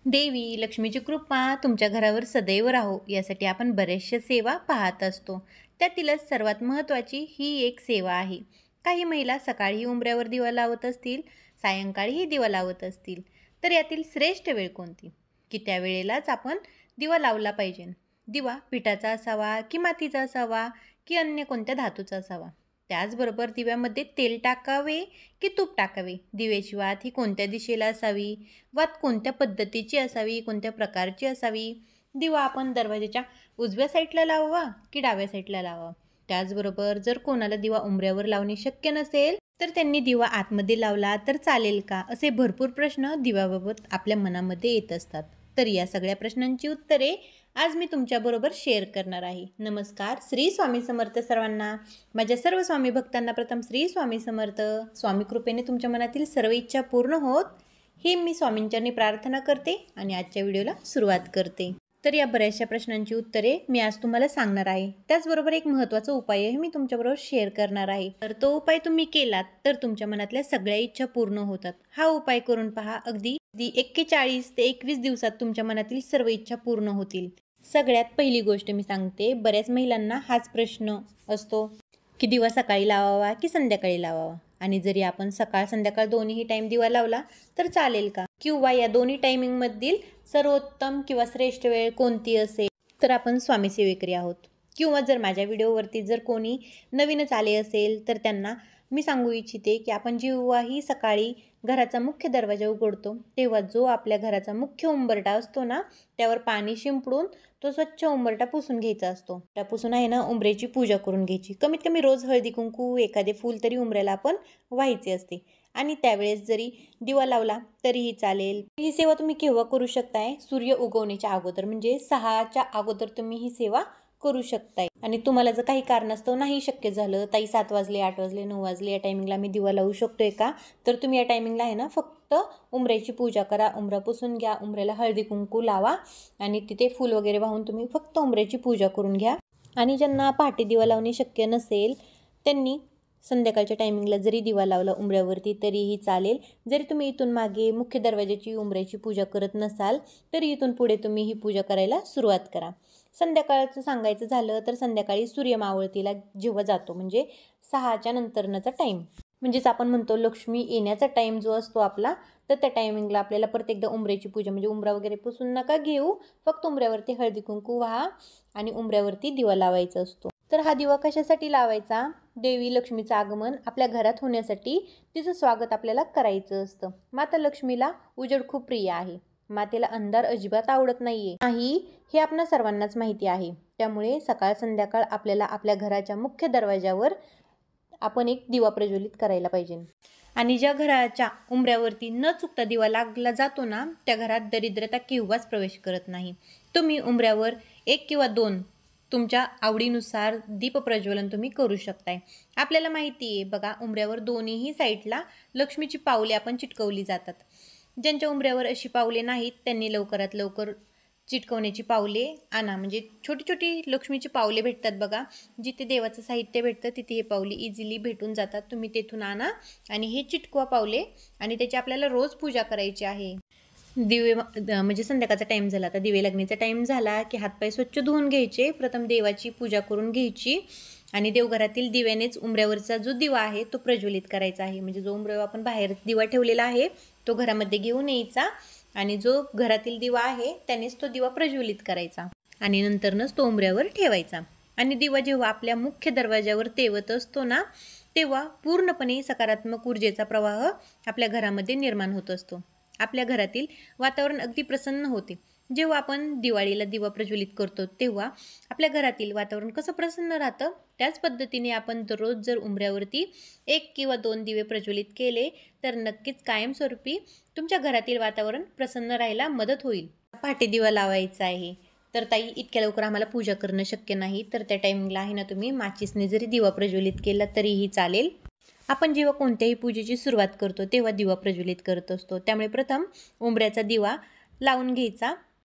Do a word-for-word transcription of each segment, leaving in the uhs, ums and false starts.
देवी लक्ष्मीची कृपा तुमच्या घरावर सदैव राहो यासाठी आपण बऱ्याचशा सेवा पाहत असतो. त्यातीलच सर्वात महत्त्वाची ही एक सेवा आहे. काही महिला सकाळी उंबऱ्यावर दिवा लावत असतील, सायंकाळीही दिवा लावत असतील, तर यातील श्रेष्ठ वेळ कोणती, की त्या वेळेलाच आपण दिवा लावला पाहिजे. दिवा पिठाचा असावा की मातीचा असावा की अन्य कोणत्या धातूचा असावा. त्याचबरोबर दिव्यामध्ये तेल टाकावे की तूप टाकावे, दिव्याची वात ही कोणत्या दिशेला असावी, वात कोणत्या पद्धतीची असावी, कोणत्या प्रकारची असावी, दिवा आपण दरवाजाच्या उजव्या साईडला लावावा की डाव्या साईडला लावावा. त्याचबरोबर जर कोणाला दिवा उंबऱ्यावर लावणे शक्य नसेल तर त्यांनी दिवा आतमध्ये लावला तर चालेल का, असे भरपूर प्रश्न दिव्याबाबत आपल्या मनामध्ये येत असतात. तर या सगळ्या प्रश्नांची उत्तरे आज मी तुमच्याबरोबर शेअर करणार आहे. नमस्कार, श्री स्वामी समर्थ सर्वांना. माझ्या सर्व स्वामी भक्तांना प्रथम श्री स्वामी समर्थ. स्वामी कृपेने तुमच्या मनातील सर्व इच्छा पूर्ण होत ही मी स्वामींचरणी प्रार्थना करते आणि आजच्या व्हिडिओला सुरुवात करते. तर या बऱ्याचशा प्रश्नांची उत्तरे मी आज तुम्हाला सांगणार आहे. त्याचबरोबर एक महत्त्वाचा उपायही मी तुमच्याबरोबर शेअर करणार आहे. तर तो उपाय तुम्ही केलात तर तुमच्या मनातल्या सगळ्या इच्छा पूर्ण होतात. हा उपाय करून पहा. अगदी अगदी एक्केचाळीस ते एकवीस दिवसात तुमच्या मनातील सर्व इच्छा पूर्ण होतील. सगळ्यात पहिली गोष्ट मी सांगते, बऱ्याच महिलांना हाच प्रश्न असतो की दिवा सकाळी लावावा की संध्याकाळी लावावा, आणि जरी आपण सकाळ संध्याकाळ दोन्ही टाईम दिवा लावला तर चालेल का, किंवा या दोन्ही टायमिंगमधील सर्वोत्तम किंवा श्रेष्ठ वेळ कोणती असेल. तर आपण स्वामी सेवेकरी आहोत, किंवा जर माझ्या व्हिडिओवरती जर कोणी नवीनच आले असेल तर त्यांना मी सांगू इच्छिते की आपण जेव्हाही सकाळी घराचा मुख्य दरवाजा उघडतो तेव्हा जो आपल्या घराचा मुख्य उंबरटा असतो ना, त्यावर पाणी शिंपडून तो स्वच्छ उंबरटा पुसून घ्यायचा असतो. त्या पुसून आहे ना उंबऱ्याची पूजा करून घ्यायची. कमीत कमी रोज हळदी कुंकू एखादे फूल तरी उंबऱ्याला आपण व्हायचे असते, आणि त्यावेळेस जरी दिवा लावला तरीही चालेल. ही सेवा तुम्ही केव्हा करू शकताय, सूर्य उगवण्याच्या अगोदर, म्हणजे सहाच्या अगोदर तुम्ही ही सेवा करू शकताय. आणि तुम्हाला जर काही कारणास्तव नाही शक्य झालं, ताई सात वाजले आठ वाजले नऊ वाजले या टायमिंगला मी दिवा लावू शकतोय का, तर तुम्ही या टायमिंगला आहे ना फक्त उंबऱ्याची पूजा करा, उंबरा पुसून घ्या, उंबऱ्याला हळदी कुंकू लावा आणि तिथे फूल वगैरे वाहून तुम्ही फक्त उंबऱ्याची पूजा करून घ्या. आणि ज्यांना पहाटे दिवा लावणे शक्य नसेल त्यांनी संध्याकाळच्या टायमिंगला जरी दिवा लावला उंबऱ्यावरती तरीही चालेल. जरी तुम्ही इथून मागे मुख्य दरवाजाची उंबऱ्याची पूजा करत नसाल तरी इथून पुढे तुम्ही ही पूजा करायला सुरुवात करा. संध्याकाळचं सांगायचं झालं तर संध्याकाळी सूर्य मावळतीला जेव्हा जातो, म्हणजे सहाच्या नंतरचा टाईम, म्हणजेच आपण म्हणतो लक्ष्मी येण्याचा टाईम जो असतो आपला, तर त्या टायमिंगला आपल्याला परत एकदा उंबऱ्याची पूजा, म्हणजे उंबरा वगैरे पुसून नका घेऊ, फक्त उंबऱ्यावरती हळदी कुंकू व्हा आणि उंबऱ्यावरती दिवा लावायचा असतो. तर हा दिवा कशासाठी लावायचा, देवी लक्ष्मीचं आगमन आपल्या घरात होण्यासाठी, तिचं स्वागत आपल्याला करायचं असतं. माता लक्ष्मीला उजेड खूप प्रिय आहे, मातेला अंधार अजिबात आवडत नाहीये नाही, हे आपणा सर्वांनाच माहिती आहे. त्यामुळे सकाळ संध्याकाळ आपल्याला आपल्या घराच्या मुख्य दरवाजावर आपण एक दिवा प्रज्वलित करायला पाहिजे. आणि ज्या घराच्या उंबऱ्यावरती न चुकता दिवा लागला जातो ना, त्या घरात दरिद्रता केव्हाच प्रवेश करत नाही. तुम्ही उंबऱ्यावर एक किंवा दोन तुमच्या आवडीनुसार दीप प्रज्वलन तुम्ही करू शकताय. आपल्याला माहिती आहे बघा, उंबऱ्यावर दोन्हीही साईडला लक्ष्मीची पावले आपण चिटकवली जातात. ज्यांच्या उंबऱ्यावर अशी पावले नाहीत त्यांनी लवकरात लवकर चिटकवण्याची पावले आणा. म्हणजे छोटी छोटी लक्ष्मीची पावले भेटतात बघा, जिथे देवाचं साहित्य भेटतं तिथे हे पावले इझिली भेटून जातात. तुम्ही तेथून आणा आणि हे चिटकवा पावले, आणि त्याची आपल्याला रोज पूजा करायची आहे. दिवे म्हणजे संध्याकाळचा टाईम झाला, आता दिवे लागण्याचा टाईम झाला की हातपाय स्वच्छ धुवून घ्यायचे, प्रथम देवाची पूजा करून घ्यायची आणि देवघरातील दिव्यानेच उंबऱ्यावरचा जो दिवा आहे तो प्रज्वलित करायचा आहे. म्हणजे जो उंबऱ्यावर आपण बाहेर दिवा ठेवलेला आहे तो घरामध्ये घेऊन यायचा, आणि जो घरातील दिवा आहे त्यानेच तो दिवा प्रज्वलित करायचा आणि नंतरच तो उंबऱ्यावर ठेवायचा. आणि दिवा जेव्हा आपल्या मुख्य दरवाजावर तेवत असतो ना, तेव्हा पूर्णपणे सकारात्मक ऊर्जेचा प्रवाह आपल्या घरामध्ये निर्माण होत असतो. आपल्या घरातील वातावरण अगदी प्रसन्न होते. जेव्हा आपण दिवाळीला दिवा प्रज्वलित करतो तेव्हा आपल्या घरातील वातावरण कसं प्रसन्न राहतं, त्याच पद्धतीने आपण दररोज जर उंबऱ्यावरती एक किंवा दोन दिवे प्रज्वलित केले तर नक्कीच कायमस्वरूपी तुमच्या घरातील वातावरण प्रसन्न राहायला मदत होईल. पहाटे दिवा लावायचा आहे तर ताई इतक्या लवकर आम्हाला पूजा करणं शक्य नाही, तर त्या टायमिंगला आहे ना तुम्ही माचीसने जरी दिवा प्रज्वलित केला तरीही चालेल. आपण जेव्हा कोणत्याही पूजेची सुरुवात करतो तेव्हा दिवा प्रज्वलित करत असतो. त्यामुळे प्रथम उंबऱ्याचा दिवा लावून घ्यायचा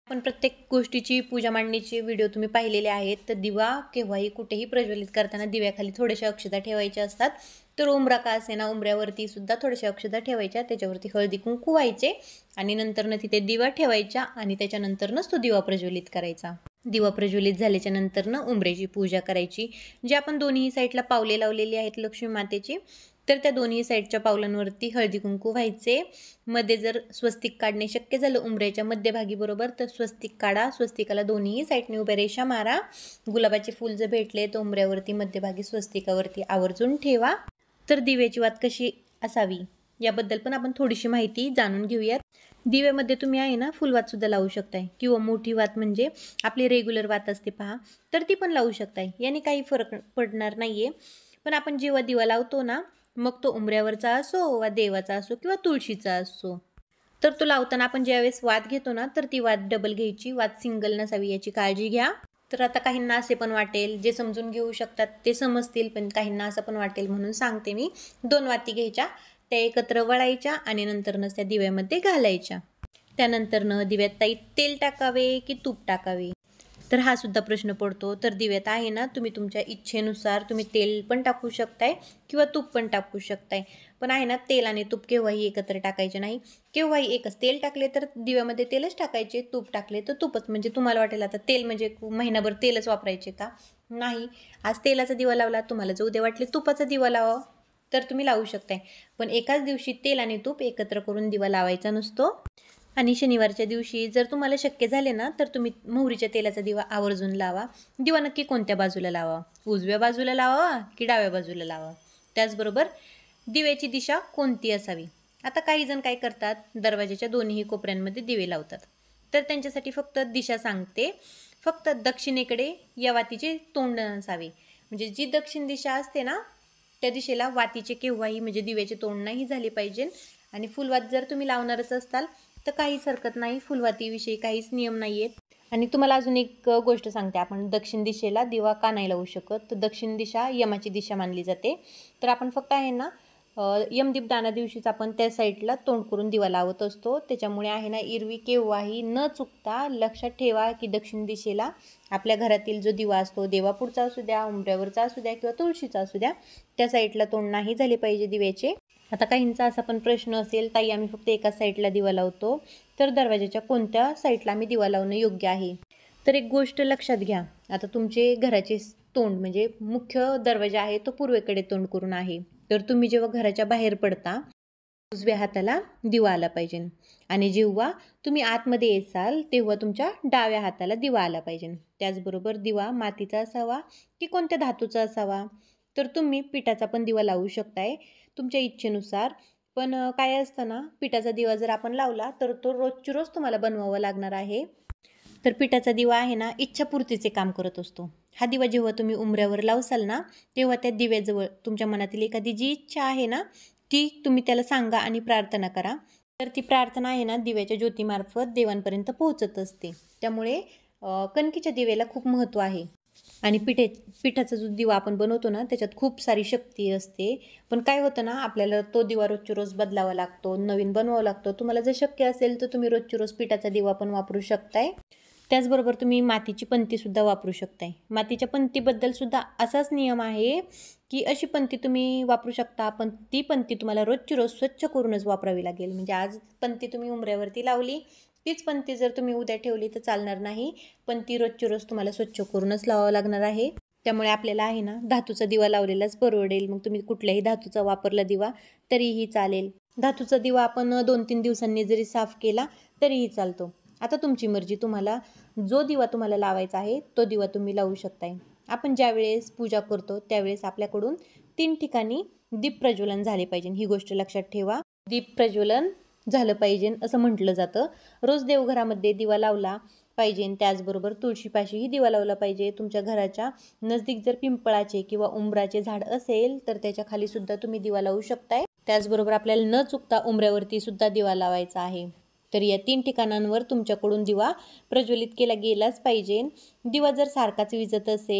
पण प्रत्येक गोष्टीची पूजा मांडणीचे व्हिडिओ तुम्ही पाहिलेले आहेत. तर दिवा केव्हाही कुठेही प्रज्वलित करताना दिव्याखाली थोड्याशा अक्षता ठेवायच्या असतात. तर उंबरा का असेना उंबऱ्यावरती सुद्धा थोड्याशा अक्षता ठेवायच्या, त्याच्यावरती हळदी कुंकू व्हायचे आणि नंतरनं तिथे दिवा ठेवायचा आणि त्याच्यानंतरनंच तो दिवा प्रज्वलित करायचा. दिवा प्रज्वलित झाल्याच्या नंतरनं उंबऱ्याची पूजा करायची. जे आपण दोन्ही साईडला पावले लावलेली आहेत लक्ष्मी मातेची, तर त्या दोन्ही साईडच्या पावलांवरती हळदी कुंकू व्हायचे. मध्ये जर स्वस्तिक काढणे शक्य झालं उंबऱ्याच्या मध्यभागी बरोबर तर स्वस्तिक काढा. स्वस्तिकाला दोन्ही साईडने उभ्या रेषा मारा. गुलाबाचे फूल जर भेटले तर उंबऱ्यावरती मध्यभागी स्वस्तिकावरती आवर्जून ठेवा. तर दिव्याची वात कशी असावी याबद्दल पण आपण थोडीशी माहिती जाणून घेऊयात. दिव्यामध्ये तुम्ही आहे ना फुलवात सुद्धा लावू शकताय किंवा मोठी वात म्हणजे आपली रेग्युलर वात असते पहा, तर ती पण लावू शकताय. याने काही फरक पडणार नाहीये. पण आपण जेव्हा दिवा लावतो ना, मग तो उंबऱ्यावरचा असो वा देवाचा असो किंवा तुळशीचा असो, तर तो लावताना आपण ज्यावेळेस वात घेतो ना, तर ती वात डबल घ्यायची, वात सिंगल नसावी याची काळजी घ्या. तर आता काहींना असे पण वाटेल, जे समजून घेऊ शकतात ते समजतील, पण काहींना असं पण वाटेल म्हणून सांगते मी. दोन वाती घ्यायच्या, त्या एकत्र वळायच्या आणि नंतरनंच त्या दिव्यामध्ये घालायच्या. त्यानंतरनं दिव्यात ताई तेल टाकावे की तूप टाकावे, तर हा सुद्धा प्रश्न पडतो. तर दिव्यात आहे ना तुम्ही तुमच्या इच्छेनुसार तुम्ही तेल पण टाकू शकताय किंवा तूप पण टाकू शकताय. पण आहे ना तेल आणि तूप केव्हाही एकत्र टाकायचे नाही. केव्हाही एकच, तेल टाकले तर दिव्यामध्ये तेलच टाकायचे, तूप टाकले तर तूपच. म्हणजे तुम्हाला वाटेल आता तेल म्हणजे महिनाभर तेलच वापरायचे का, नाही. आज तेलाचा दिवा लावला, तुम्हाला जर उद्या वाटले तुपाचा दिवा लावा तर तुम्ही लावू शकताय. पण एकाच दिवशी तेल आणि तूप एकत्र करून दिवा लावायचा नसतो. आणि शनिवारच्या दिवशी जर तुम्हाला शक्य झाले ना, तर तुम्ही मोहरीच्या तेलाचा दिवा आवर्जून लावा. दिवा नक्की कोणत्या बाजूला लावा, उजव्या बाजूला लावा की डाव्या बाजूला लावा. त्याचबरोबर दिव्याची दिशा कोणती असावी. आता काही जण काय करतात, दरवाजाच्या दोन्ही कोपऱ्यांमध्ये दिवे लावतात. तर त्यांच्यासाठी फक्त दिशा सांगते. फक्त दक्षिणेकडे या वातीचे तोंड नसावे. म्हणजे जी दक्षिण दिशा असते ना, त्या दिशेला वातीचे केव्हाही म्हणजे दिव्याचे तोंड नाही झाले पाहिजे. आणि फुलवात जर तुम्ही लावणारच असाल तर काहीच हरकत नाही, फुलवातीविषयी काहीच नियम नाही आहेत. आणि तुम्हाला अजून एक गोष्ट सांगते, आपण दक्षिण दिशेला दिवा का नाही लावू शकत, तर दक्षिण दिशा यमाची दिशा मानली जाते. तर आपण फक्त आहे ना यमदीपदाना दिवशीच आपण त्या साईडला तोंड करून दिवा लावत असतो. त्याच्यामुळे आहे ना एरवी केव्हाही न चुकता लक्षात ठेवा की दक्षिण दिशेला आपल्या घरातील जो दिवा असतो, देवापुढचा असू द्या, उंबऱ्यावरचा असू द्या किंवा तुळशीचा असू द्या, त्या साईडला तोंड नाही झाले पाहिजे दिव्याचे. आता काहींचा असा पण प्रश्न असेल, ताई आम्ही फक्त एकाच साईडला दिवा लावतो, तर दरवाजाच्या कोणत्या साईडला आम्ही दिवा लावणं योग्य आहे. तर एक गोष्ट लक्षात घ्या, आता तुमचे घराचे तोंड म्हणजे मुख्य दरवाजा आहे तो पूर्वेकडे तोंड करून आहे. तर तुम्ही जेव्हा घराच्या बाहेर पडता उजव्या हाताला दिवा आला पाहिजे आणि जेव्हा तुम्ही आतमध्ये येसाल तेव्हा तुमच्या डाव्या हाताला दिवा आला पाहिजे. त्याचबरोबर दिवा मातीचा असावा की कोणत्या धातूचा असावा, तर तुम्ही पिठाचा पण दिवा लावू शकताय तुमच्या इच्छेनुसार. पण काय असतं ना, पिठाचा दिवा जर आपण लावला तर तो रोजची रोज तुम्हाला बनवावा लागणार आहे. तर पिठाचा दिवा आहे ना इच्छापूर्तीचे काम करत असतो. हा दिवा जेव्हा तुम्ही उंबऱ्यावर लावसाल ना, तेव्हा त्या दिव्याजवळ तुमच्या मनातील एखादी जी इच्छा आहे ना, ती तुम्ही त्याला सांगा आणि प्रार्थना करा. तर ती प्रार्थना आहे ना दिव्याच्या ज्योतीमार्फत देवांपर्यंत पोहोचत असते. त्यामुळे कणकीच्या दिव्याला खूप महत्त्व आहे. आणि पिठे पिठाचा जो दिवा आपण बनवतो ना, त्याच्यात खूप सारी शक्ती असते. पण काय होतं ना, आपल्याला तो दिवा रोजची रोज बदलावा लागतो, नवीन बनवावा लागतो. तुम्हाला जर शक्य असेल तर तुम्ही रोजची रोज पिठाचा दिवा पण वापरू शकताय. त्याचबरोबर तुम्ही मातीची पंतीसुद्धा वापरू शकताय. मातीच्या पंतीबद्दल सुद्धा असाच नियम आहे की अशी पंती तुम्ही वापरू शकता, पण ती पंती तुम्हाला रोजची रोज स्वच्छ करूनच वापरावी लागेल. म्हणजे आज पंती तुम्ही उंबऱ्यावरती लावली, तीच पंती जर तुम्ही उद्या ठेवली तर चालणार नाही. पण ती रोजची रोज तुम्हाला स्वच्छ करूनच लावावं लागणार आहे. त्यामुळे आपल्याला आहे ना धातूचा दिवा लावलेलाच परवडेल. मग तुम्ही कुठल्याही धातूचा वापरला दिवा तरीही चालेल. धातूचा दिवा आपण दोन तीन दिवसांनी जरी साफ केला तरीही चालतो. आता तुमची मर्जी, तुम्हाला जो दिवा तुम्हाला लावायचा आहे तो दिवा तुम्ही लावू शकताय. आपण ज्यावेळेस पूजा करतो त्यावेळेस आपल्याकडून तीन ठिकाणी दीप प्रज्वलन झाले पाहिजे, ही गोष्ट लक्षात ठेवा. दीप प्रज्वलन झालं पाहिजे असं म्हटलं जातं. रोज देवघरामध्ये दिवा लावला पाहिजे. त्याचबरोबर तुळशीपाशीही दिवा लावला पाहिजे. तुमच्या घराच्या नजदीक जर पिंपळाचे किंवा उंबराचे झाड असेल तर त्याच्या खाली सुद्धा तुम्ही दिवा लावू शकताय. त्याचबरोबर आपल्याला न चुकता उंबऱ्यावरती सुद्धा दिवा लावायचा आहे. तर या तीन ठिकाणांवर तुमच्याकडून दिवा प्रज्वलित केला गेलाच पाहिजे. दिवा जर सारखाच विझत असेल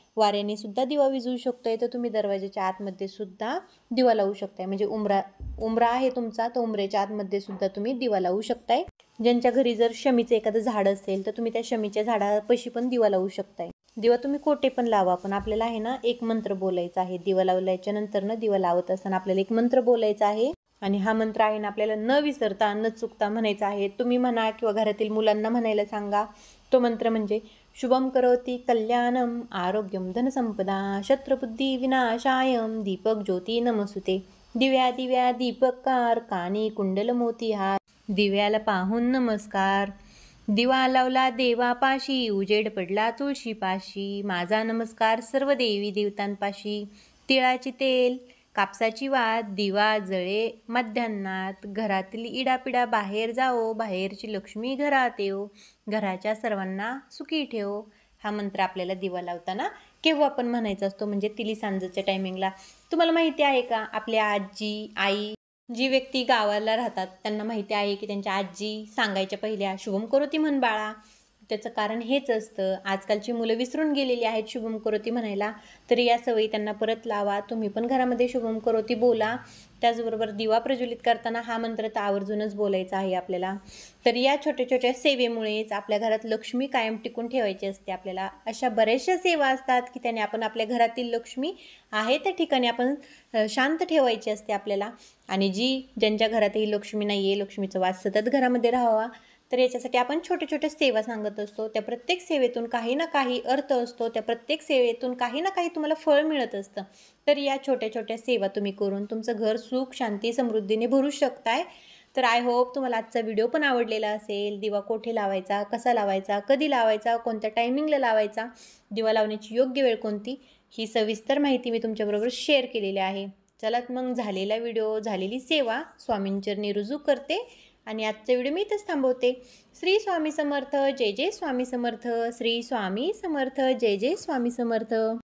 वाऱ्याने सुद्धा दिवा विझवू शकतोय, तर तुम्ही दरवाजाच्या आतमध्ये सुद्धा दिवा लावू शकताय. म्हणजे उंबरा उंबरा आहे तुमचा, तर उंबऱ्याच्या आतमध्ये सुद्धा तुम्ही दिवा लावू शकताय. ज्यांच्या घरी जर शमीचं एखादं झाड असेल तर तुम्ही त्या शमीच्या झाडापाशी पण दिवा लावू शकताय. दिवा तुम्ही कोठे पण लावा, पण आपल्याला आहे ना एक मंत्र बोलायचा आहे. दिवा लावल्याच्या नंतर ना दिवा लावत असताना आपल्याला एक मंत्र बोलायचा आहे आणि हा मंत्र आहे ना आपल्याला न विसरता न चुकता म्हणायचा आहे. तुम्ही म्हणा किंवा घरातील मुलांना म्हणायला सांगा. तो मंत्र म्हणजे शुभम करोति कल्याणम आरोग्यम धनसंपदा शत्रुबुद्धी विनाशायम दीपक ज्योती नमस्तुते. दिव्या दिव्या दीपकार कानी कुंडल मोतीहार दिव्याला पाहून नमस्कार. दिवा लावला देवापाशी उजेड पडला तुळशीपाशी माझा नमस्कार सर्व देवी देवतांपाशी. तिळाची तेल कापसाची वात दिवा जळे मध्यान्नात घरातील इडापिडा बाहेर जाओ बाहेरची लक्ष्मी घरात येऊ घराच्या सर्वांना सुखी ठेव. हा मंत्र आपल्याला दिवा लावताना केव्हा पण म्हणायचा असतो, म्हणजे तिली सांजेच्या टायमिंगला. तुम्हाला माहिती आहे का, आपल्या आजी आई जी व्यक्ती गावाला राहतात त्यांना माहिती आहे की त्यांच्या आजी सांगायच्या पहिल्या शुभम करोती म्हण बाळा. त्याचं कारण हेच असतं, आजकालची मुलं विसरून गेलेली आहेत शुभम करोती म्हणायला. तर या सवयी त्यांना परत लावा. तुम्ही पण घरामध्ये शुभम करोती बोला. त्याचबरोबर दिवा प्रज्वलित करताना हा मंत्र तर आवर्जूनच बोलायचा आहे आपल्याला. तर या छोट्या छोट्या सेवेमुळेच आपल्या घरात लक्ष्मी कायम टिकून ठेवायची असते आपल्याला. अशा बऱ्याचशा सेवा असतात की त्याने आपण आपल्या घरातील लक्ष्मी आहे त्या ठिकाणी आपण शांत ठेवायची असते आपल्याला. आणि जी ज्यांच्या घरातही लक्ष्मी नाही आहे, लक्ष्मीचा वास सतत घरामध्ये राहावा, तर याच्यासाठी आपण छोट्या छोट्या सेवा सांगत असतो. त्या प्रत्येक सेवेतून काही ना काही अर्थ असतो, त्या प्रत्येक सेवेतून काही ना काही तुम्हाला फळ मिळत असतं. तर या छोट्या छोट्या सेवा तुम्ही करून तुमचं घर सुख शांती समृद्धीने भरू शकताय. तर आय होप तुम्हाला आजचा व्हिडिओ पण आवडलेला असेल. दिवा कोठे लावायचा, कसा लावायचा, कधी लावायचा, कोणत्या टायमिंगला लावायचा, दिवा लावण्याची योग्य वेळ कोणती, ही सविस्तर माहिती मी तुमच्याबरोबर शेअर केलेली आहे. चला मग झालेला व्हिडिओ झालेली सेवा स्वामींचरणी रुजू करते आणि आजचा व्हिडिओ मी इथंच थांबवते. श्री स्वामी समर्थ. जय जय स्वामी समर्थ. श्री स्वामी समर्थ. जय जय स्वामी समर्थ.